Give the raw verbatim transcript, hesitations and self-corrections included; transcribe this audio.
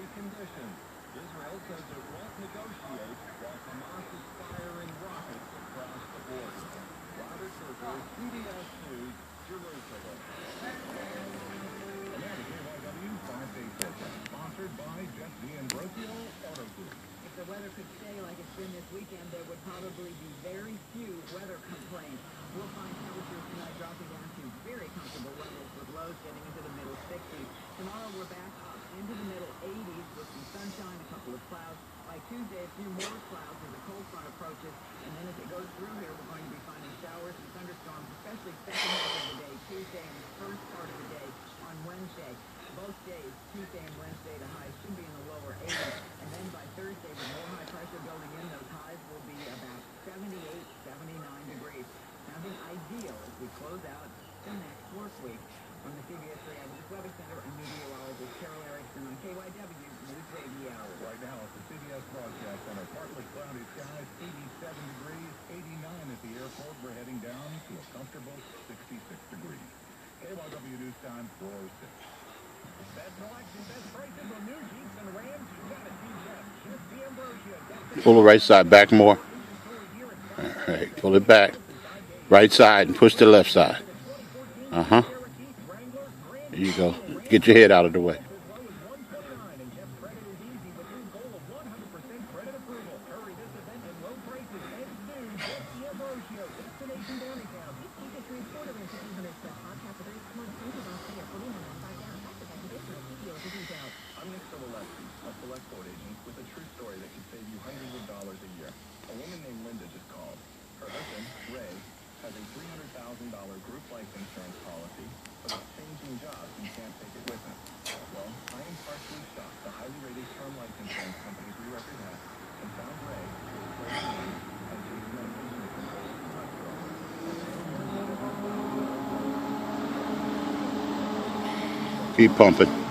military conditions. Israel says it won't negotiate while Hamas is firing rockets across the border. Robert Berger, C B S News, Jerusalem. K Y W five-day forecast, sponsored by Jeffries Auto Group. If the weather could stay like it's been this weekend, there would probably be very few weather complaints. We'll find temperatures tonight dropping down to very comfortable levels with lows getting into the middle sixties. Tomorrow we're back up into the middle eighties with some sunshine, a couple of clouds. By Tuesday, a few more clouds as the cold front approaches. And then as it goes through here, we're going to be finding showers and thunderstorms, especially second half of the day, Tuesday and the first part of the day on Wednesday. Both days, Tuesday and Wednesday, the highs should be in the lower eighties. And then by Thursday, with more high pressure building in, those highs will be about seventy-eight, seventy-nine degrees. Sounding ideal as we close out the next work week. From the C B S three Adventist Weather Center, I'm meteorologist Carol Erickson on K Y W News Radio. Right now at the C B S Broadcast Center, partly cloudy skies, eighty-seven degrees, eighty-nine at the airport. We're heading down to a comfortable sixty-six degrees. K Y W News Time, four oh six. Best selection, best prices on new Jeeps and Rams. You got it, Jeff. Jeff D'Ambrosio. Pull the right side back more. All right, pull it back. Right side and push the left side. Uh-huh. There you go. Get your head out of the way. I'm Nick Sobolewski, a select board agent with a true story that could save you hundreds of dollars a year. A woman named Linda just called. Her husband, Ray, has a three hundred thousand dollar group life insurance policy, but is changing jobs and can't take it with him. Well, I am partially shocked the highly rated term life insurance companies we represent and found Ray with and takes medication control cholesterol. Keep pumping.